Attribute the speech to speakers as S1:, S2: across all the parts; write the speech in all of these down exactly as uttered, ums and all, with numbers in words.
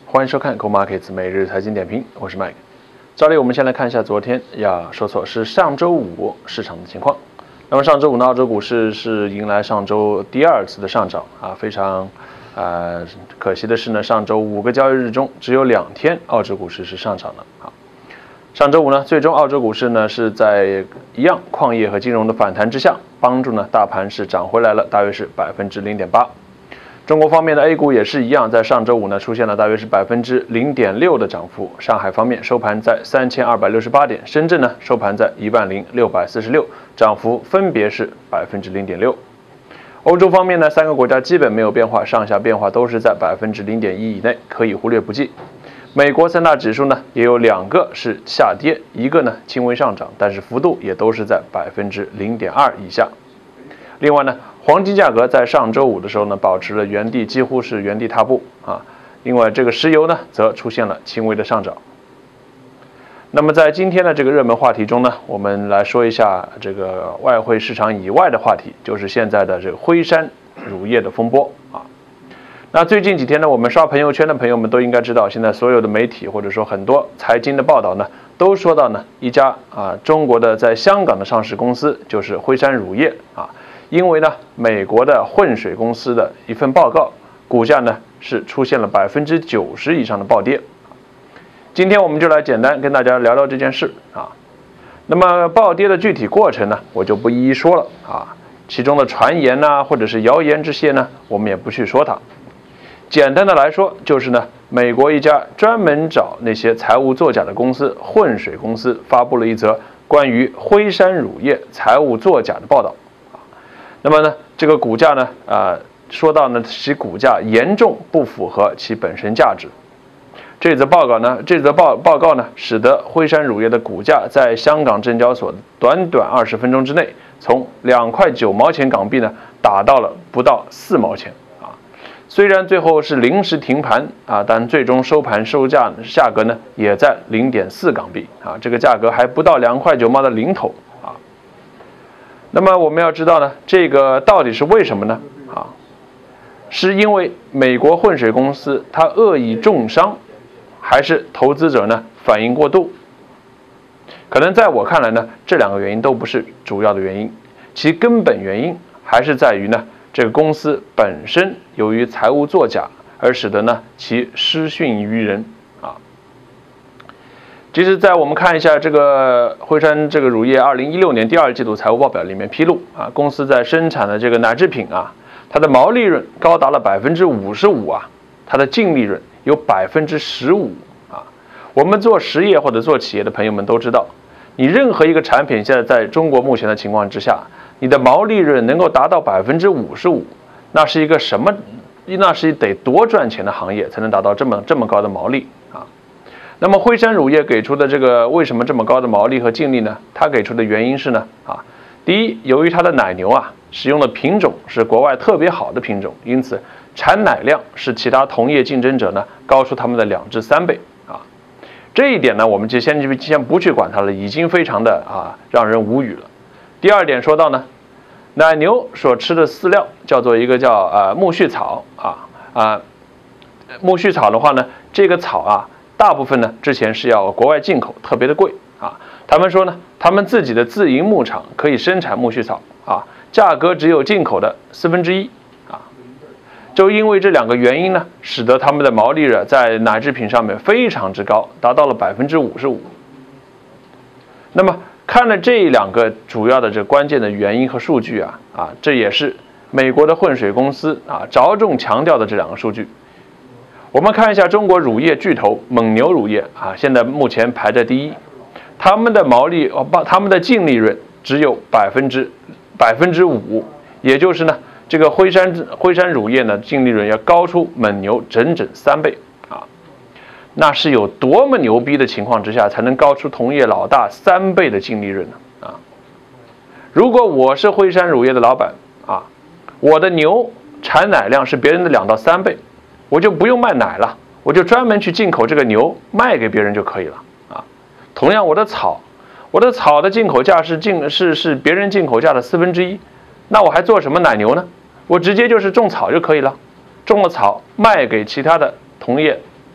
S1: 欢迎收看 Go Markets 每日财经点评，我是 Mike。照例我们先来看一下昨天呀，说错是上周五市场的情况。那么上周五呢，澳洲股市是迎来上周第二次的上涨啊，非常呃可惜的是呢，上周五个交易日中只有两天澳洲股市是上涨的啊。上周五呢，最终澳洲股市呢是在一样矿业和金融的反弹之下，帮助呢大盘是涨回来了，大约是百分之零点八。中国方面的 A 股也是一样，在上周五呢出现了大约是百分之零点六的涨幅。上海方面收盘在三千二百六十八点，深圳呢收盘在一万零六百四十六，涨幅分别是百分之零点六。欧洲方面呢，三个国家基本没有变化，上下变化都是在百分之零点一以内，可以忽略不计。美国三大指数呢也有两个是下跌，一个呢轻微上涨，但是幅度也都是在百分之零点二以下。另外呢，黄金价格在上周五的时候呢，保持了原地，几乎是原地踏步啊。另外，这个石油呢，则出现了轻微的上涨。那么在今天的这个热门话题中呢，我们来说一下这个外汇市场以外的话题，就是现在的这个辉山乳业的风波啊。那最近几天呢，我们刷朋友圈的朋友们都应该知道，现在所有的媒体或者说很多财经的报道呢，都说到呢一家啊中国的在香港的上市公司，就是辉山乳业啊。因为呢，美国的混水公司的一份报告，股价呢是出现了百分之九十以上的暴跌。今天我们就来简单跟大家聊聊这件事啊。那么暴跌的具体过程呢，我就不一一说了啊。其中的传言呐、啊，或者是谣言这些呢，我们也不去说它。简单的来说，就是呢，美国一家专门找那些财务作假的公司——混水公司，发布了一则关于辉山乳业财务作假的报道。那么呢，这个股价呢，啊、呃，说到呢，其股价严重不符合其本身价值。这则报告呢，这则报报告呢，使得辉山乳业的股价在香港证交所短短二十分钟之内，从两块九毛钱港币呢，打到了不到四毛钱啊。虽然最后是临时停盘啊，但最终收盘收价价格呢，也在零点四港币啊，这个价格还不到两块九毛的零头。那么我们要知道呢，这个到底是为什么呢？啊，是因为美国混水公司它恶意重伤，还是投资者呢反应过度？可能在我看来呢，这两个原因都不是主要的原因，其根本原因还是在于呢，这个公司本身由于财务作假，而使得呢其失讯于人啊。其实，在我们看一下这个辉山这个乳业二零一六年第二季度财务报表里面披露啊，公司在生产的这个奶制品啊，它的毛利润高达了百分之五十五啊，它的净利润有百分之十五啊。我们做实业或者做企业的朋友们都知道，你任何一个产品现在在中国目前的情况之下，你的毛利润能够达到百分之五十五，那是一个什么？那是得多赚钱的行业才能达到这么这么高的毛利啊。那么辉山乳业给出的这个为什么这么高的毛利和净利呢？它给出的原因是呢啊，第一，由于它的奶牛啊使用的品种是国外特别好的品种，因此产奶量是其他同业竞争者呢高出他们的两至三倍啊。这一点呢，我们就先先不去管它了，已经非常的啊让人无语了。第二点说到呢，奶牛所吃的饲料叫做一个叫啊苜蓿草啊啊，苜蓿草的话呢，这个草啊。大部分呢，之前是要国外进口，特别的贵啊。他们说呢，他们自己的自营牧场可以生产苜蓿草啊，价格只有进口的四分之一啊。就因为这两个原因呢，使得他们的毛利润在奶制品上面非常之高，达到了百分之五十五。那么看了这两个主要的这关键的原因和数据啊啊，这也是美国的混水公司啊着重强调的这两个数据。我们看一下中国乳业巨头蒙牛乳业啊，现在目前排在第一，他们的毛利哦，他们的净利润只有百分之百分之五，也就是呢，这个辉山辉山乳业呢，净利润要高出蒙牛整整三倍啊，那是有多么牛逼的情况之下，才能高出同业老大三倍的净利润呢？啊，如果我是辉山乳业的老板啊，我的牛产奶量是别人的两到三倍。我就不用卖奶了，我就专门去进口这个牛卖给别人就可以了啊。同样，我的草，我的草的进口价是进是是别人进口价的四分之一，那我还做什么奶牛呢？我直接就是种草就可以了，种了草卖给其他的同业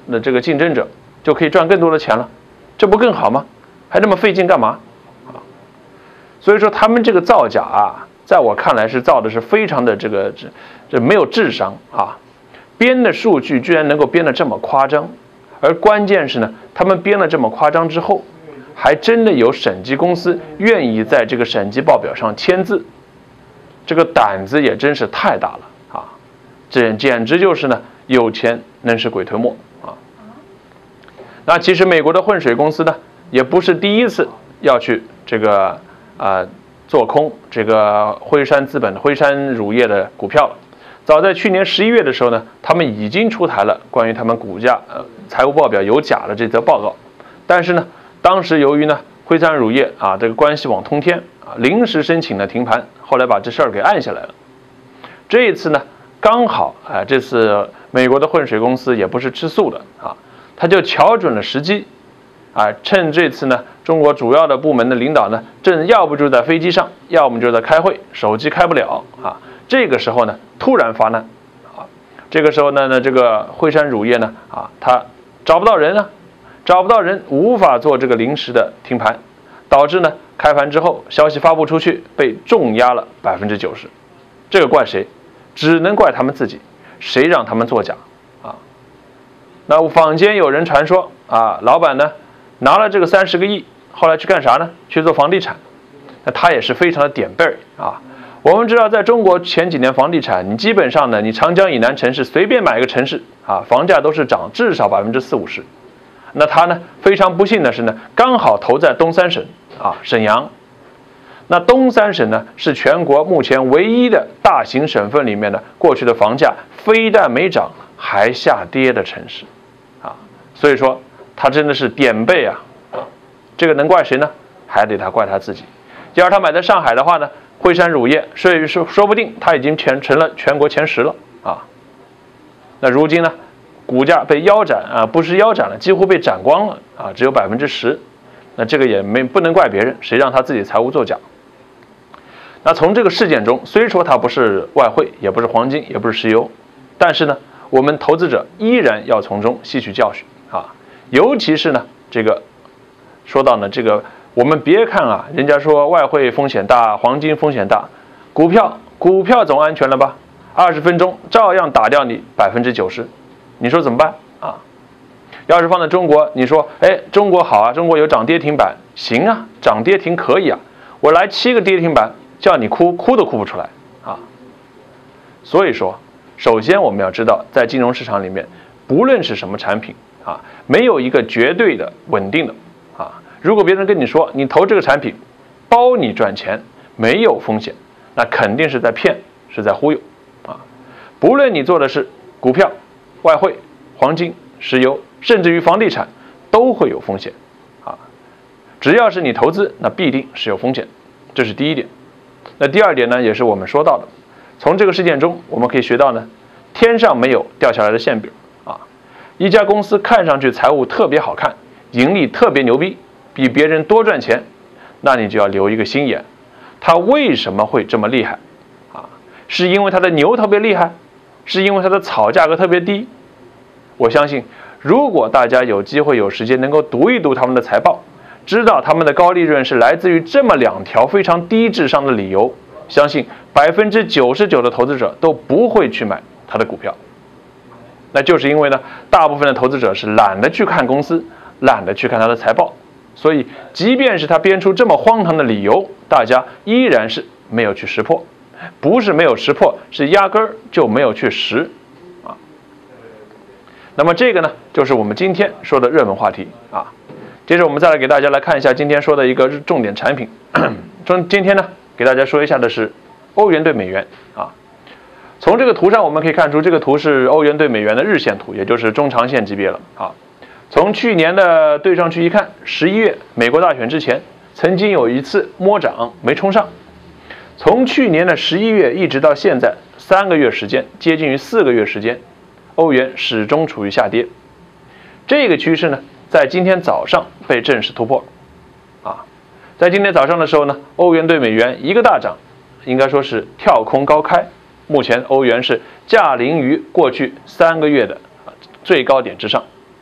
S1: 的这个竞争者就可以赚更多的钱了，这不更好吗？还这么费劲干嘛？啊，所以说他们这个造假啊，在我看来是造的是非常的这个这这没有智商啊，编的数据居然能够编得这么夸张，而关键是呢，他们编了这么夸张之后，还真的有审计公司愿意在这个审计报表上签字，这个胆子也真是太大了啊！这简直就是呢，有钱能使鬼推磨啊！那其实美国的混水公司呢，也不是第一次要去这个啊、呃、做空这个辉山资本、辉山乳业的股票了。早在去年十一月的时候呢，他们已经出台了关于他们股价呃财务报表有假的这则报告，但是呢，当时由于呢辉山乳业啊这个关系网通天啊临时申请了停盘，后来把这事儿给按下来了。这一次呢，刚好啊这次美国的混水公司也不是吃素的啊，他就瞧准了时机，啊趁这次呢中国主要的部门的领导呢正要不就在飞机上，要么就在开会，手机开不了啊。这个时候呢，突然发难，啊，这个时候呢，呢这个辉山乳业呢，啊，他找不到人啊，找不到人，无法做这个临时的停盘，导致呢开盘之后消息发布出去被重压了百分之九十，这个怪谁？只能怪他们自己，谁让他们作假啊？那坊间有人传说啊，老板呢拿了这个三十个亿，后来去干啥呢？去做房地产，那他也是非常的点背儿啊。我们知道，在中国前几年房地产，你基本上呢，你长江以南城市随便买一个城市啊，房价都是涨至少百分之四五十。那他呢，非常不幸的是呢，刚好投在东三省啊，沈阳。那东三省呢，是全国目前唯一的大型省份里面的过去的房价非但没涨，还下跌的城市，啊，所以说他真的是点背啊，啊，这个能怪谁呢？还得他怪他自己。要是他买在上海的话呢？辉山乳业，所以说说不定它已经全成了全国前十了啊。那如今呢，股价被腰斩啊，不是腰斩了，几乎被斩光了啊，只有百分之十。那这个也没不能怪别人，谁让他自己财务作假？那从这个事件中，虽说它不是外汇，也不是黄金，也不是石油，但是呢，我们投资者依然要从中吸取教训啊。尤其是呢，这个说到呢这个。我们别看啊，人家说外汇风险大，黄金风险大，股票股票总安全了吧？二十分钟照样打掉你百分之九十，你说怎么办啊？要是放在中国，你说，哎，中国好啊，中国有涨跌停板，行啊，涨跌停可以啊，我来七个跌停板，叫你哭，哭都哭不出来啊。所以说，首先我们要知道，在金融市场里面，不论是什么产品啊，没有一个绝对的稳定的啊。如果别人跟你说你投这个产品，包你赚钱，没有风险，那肯定是在骗，是在忽悠啊！不论你做的是股票、外汇、黄金、石油，甚至于房地产，都会有风险啊！只要是你投资，那必定是有风险，这是第一点。那第二点呢，也是我们说到的，从这个事件中我们可以学到呢，天上没有掉下来的馅饼啊！一家公司看上去财务特别好看，盈利特别牛逼。比别人多赚钱，那你就要留一个心眼，他为什么会这么厉害啊？是因为他的牛特别厉害，是因为他的草价格特别低？我相信，如果大家有机会有时间能够读一读他们的财报，知道他们的高利润是来自于这么两条非常低智商的理由，相信百分之九十九的投资者都不会去买他的股票。那就是因为呢，大部分的投资者是懒得去看公司，懒得去看他的财报。所以，即便是他编出这么荒唐的理由，大家依然是没有去识破，不是没有识破，是压根儿就没有去识啊。那么这个呢，就是我们今天说的热门话题啊。接着我们再来给大家来看一下今天说的一个重点产品。中今天呢，给大家说一下的是欧元对美元啊。从这个图上我们可以看出，这个图是欧元对美元的日线图，也就是中长线级别了啊。从去年的对上去一看，十一月美国大选之前，曾经有一次摸涨没冲上。从去年的十一月一直到现在，三个月时间，接近于四个月时间，欧元始终处于下跌。这个趋势呢，在今天早上被正式突破。啊，在今天早上的时候呢，欧元对美元一个大涨，应该说是跳空高开。目前欧元是驾临于过去三个月的最高点之上。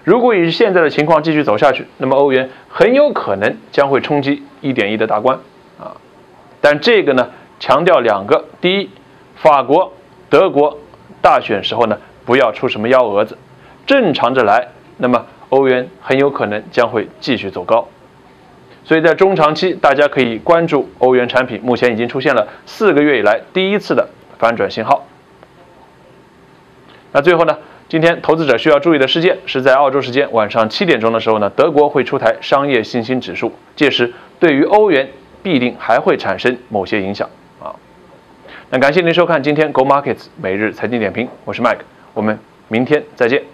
S1: 如果以现在的情况继续走下去，那么欧元很有可能将会冲击一点一的大关啊。但这个呢，强调两个：第一，法国、德国大选时候呢，不要出什么幺蛾子，正常着来，那么欧元很有可能将会继续走高。所以在中长期，大家可以关注欧元产品，目前已经出现了四个月以来第一次的反转信号。那最后呢，今天投资者需要注意的事件是在澳洲时间晚上七点钟的时候呢，德国会出台商业信心指数，届时对于欧元必定还会产生某些影响啊。那感谢您收看今天 Go Markets 每日财经点评，我是 Mike， 我们明天再见。